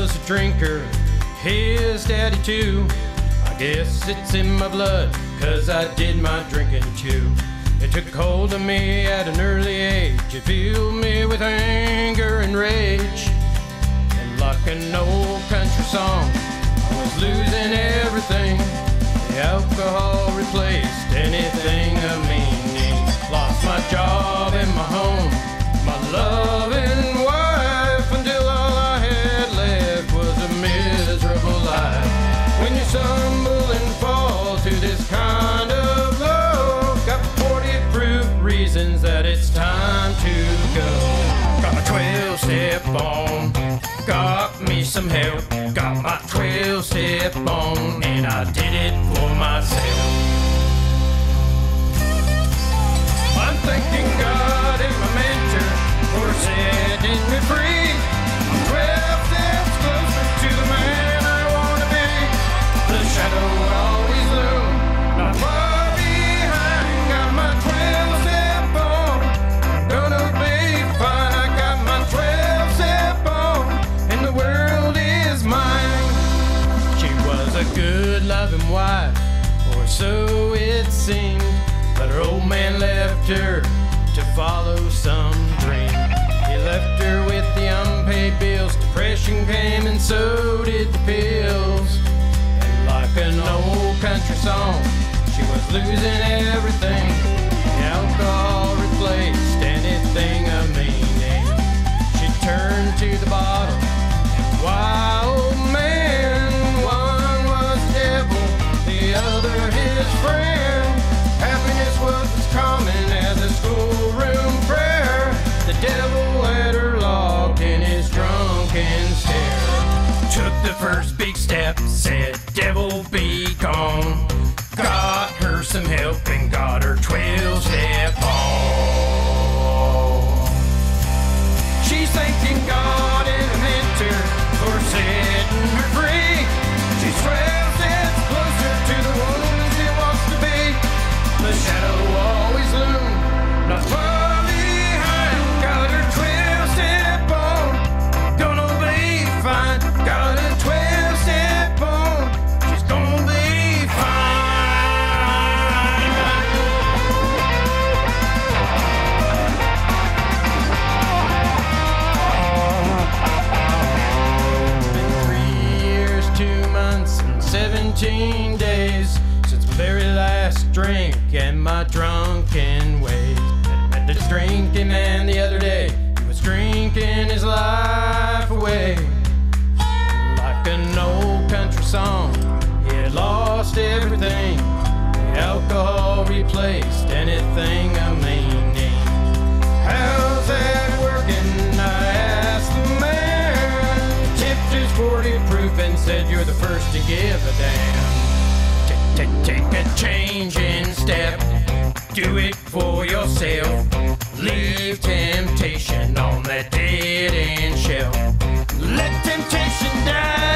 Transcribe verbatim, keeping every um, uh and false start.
was a drinker, his daddy too. I guess it's in my blood, cause I did my drinking too. It took hold of me at an early age. It filled me with anger and rage. And like an old country song, I was losing everything. The alcohol replaced anything of meaning. Lost my job and my home, my loving wife, until all I had left was a miserable life. When you stumble and fall to this kind of love, got forty proof reasons that it's time to go. Got my twelve-step on, got me some help. Got my twelve-step on, and I did it for myself. I'm thanking God and my mentor for setting me free. I'm twelve steps closer to the man I want to be. The shadow will always loom, not far behind. Got my twelve-step on, I'm gonna be fine. I got my twelve-step on, and the world is mine. She was a good, loving wife, or so it seemed. But her old man left her to follow some dream. He left her with the unpaid bills. Depression came and so did the pills. And like an old country song, she was losing everything. The alcohol replaced anything of meaning. She turned to the bottle, and why, oh man, one was the devil, the other his friend. Happiness was as common as a schoolroom prayer. The devil had her locked in his drunken stare. Took the first big step, said, devil be gone. Got her some help and got her twelve-step on. She's thanking God and a mentor for setting her free. She's twelve steps closer to the woman she wants to be. The shadow always loomed, not far behind. Got her twelve-step on, gonna be fine. Got her twelve-step on, she's gonna be fine. Been three years, two months, and seventeen days since my very last drink and my drunken ways. Met this drinking man the other day, he was drinking his life away. And like an old country song, he had lost everything. The alcohol replaced anything of meaning. How's that working? I asked the man. He tipped his forty proof and said, you're the first to give a damn. Take a changing step, do it for yourself. Leave temptation on that dead-end shelf. Let temptation die.